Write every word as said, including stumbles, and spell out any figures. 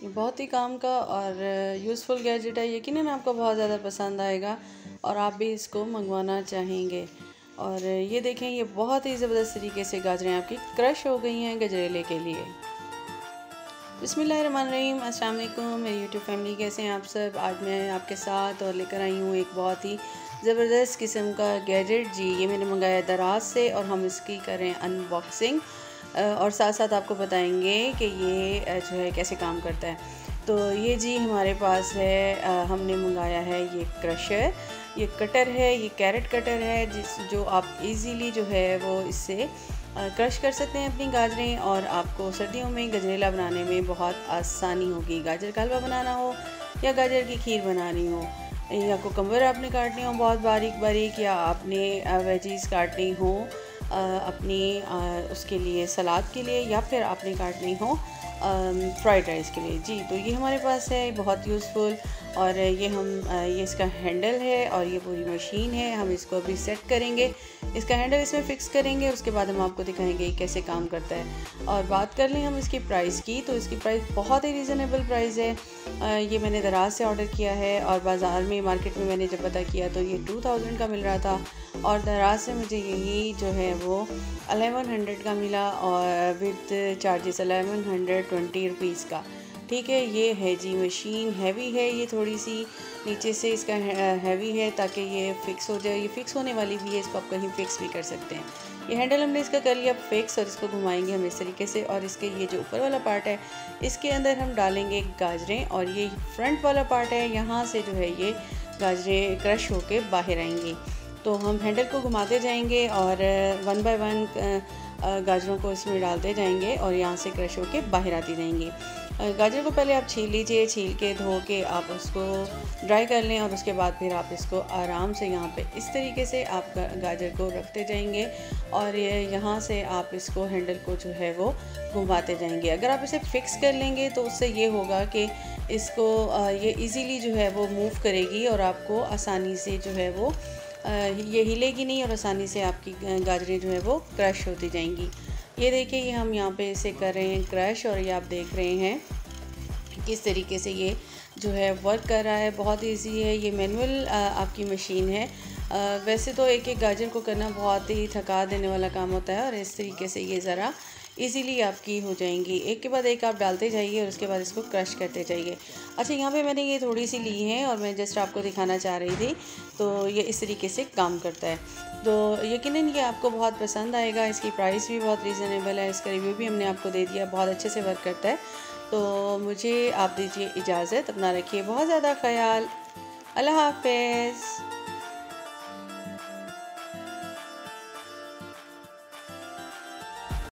बहुत ही काम का और यूज़फुल गैजेट है। यकीनन आपको बहुत ज़्यादा पसंद आएगा और आप भी इसको मंगवाना चाहेंगे। और ये देखें, ये बहुत ही ज़बरदस्त तरीके से गाजरें आपकी क्रश हो गई हैं गजरेले के लिए। बिस्मिल्लाहिर्रहमानिर्रहीम, अस्सलाम वालेकुम मेरी यूट्यूब फैमिली, कैसे हैं आप सब। आज मैं आपके साथ और लेकर आई हूँ एक बहुत ही ज़बरदस्त किस्म का गैजेट। जी, ये मैंने मंगाया दराज से और हम इसकी करें अनबॉक्सिंग और साथ साथ आपको बताएंगे कि ये जो है कैसे काम करता है। तो ये जी हमारे पास है, हमने मंगाया है ये क्रशर, ये कटर है, ये कैरेट कटर है जिस जो आप इजीली जो है वो इससे क्रश कर सकते हैं अपनी गाजरें और आपको सर्दियों में गजरेला बनाने में बहुत आसानी होगी। गाजर का हलवा बनाना हो या गाजर की खीर बनानी हो या कुकम्बर आपने काटनी हो बहुत बारीक बारीक, या आपने वेजीज काटनी हो अपनी उसके लिए सलाद के लिए, या फिर आपने काटनी हो फ्राइड राइस के लिए। जी, तो ये हमारे पास है, बहुत यूज़फुल। और ये हम ये इसका हैंडल है और ये पूरी मशीन है। हम इसको अभी सेट करेंगे, इसका हैंडल इसमें फ़िक्स करेंगे, उसके बाद हम आपको दिखाएंगे कैसे काम करता है। और बात कर लें हम इसकी प्राइस की, तो इसकी प्राइस बहुत ही रीज़नेबल प्राइस है। ये मैंने दराज से ऑर्डर किया है और बाज़ार में मार्केट में मैंने जब पता किया तो ये टू थाउजेंड का मिल रहा था और दराज से मुझे यही जो है वो अलेवन हंड्रेड का मिला और with charges eleven hundred twenty rupees का। ठीक है, ये है जी मशीन। हैवी है ये, थोड़ी सी नीचे से इसका हैवी है ताकि ये फ़िक्स हो जाए। ये फ़िक्स होने वाली भी है, इसको आप कहीं फ़िक्स भी कर सकते हैं। ये हैंडल हमने इसका कर लिया फ़िक्स और इसको घुमाएंगे हम इस तरीके से। और इसके ये जो ऊपर वाला पार्ट है इसके अंदर हम डालेंगे गाजरें और ये फ्रंट वाला पार्ट है, यहाँ से जो है ये गाजरें क्रश होके बाहर आएंगी। तो हम हैंडल को घुमाते जाएंगे और वन बाय वन गाजरों को इसमें डालते जाएंगे और यहाँ से क्रश होके बाहर आती जाएंगी। गाजर को पहले आप छील लीजिए, छील के धो के आप उसको ड्राई कर लें और उसके बाद फिर आप इसको आराम से यहाँ पे इस तरीके से आप गाजर को रखते जाएंगे और यहाँ से आप इसको हैंडल को जो है वो घुमाते जाएंगे। अगर आप इसे फ़िक्स कर लेंगे तो उससे ये होगा कि इसको ये इजीली जो है वो मूव करेगी और आपको आसानी से जो है वो ये हिलेगी नहीं और आसानी से आपकी गाजरें जो है वो क्रश होती जाएंगी। ये देखिए, ये हम यहाँ पे इसे कर रहे हैं क्रश और ये आप देख रहे हैं किस तरीके से ये जो है वर्क कर रहा है। बहुत इजी है, ये मैनुअल आपकी मशीन है। आ, वैसे तो एक एक गाजर को करना बहुत ही थका देने वाला काम होता है और इस तरीके से ये ज़रा इजीली आपकी हो जाएंगी। एक के बाद एक आप डालते जाइए और उसके बाद इसको क्रश करते जाइए। अच्छा, यहाँ पे मैंने ये थोड़ी सी ली है और मैं जस्ट आपको दिखाना चाह रही थी। तो ये इस तरीके से काम करता है, तो यकीनन ये आपको बहुत पसंद आएगा। इसकी प्राइस भी बहुत रीज़नेबल है, इसका रिव्यू भी हमने आपको दे दिया, बहुत अच्छे से वर्क करता है। तो मुझे आप दीजिए इजाज़त, अपना रखिए बहुत ज़्यादा ख्याल। अल्लाह हाफ़िज़।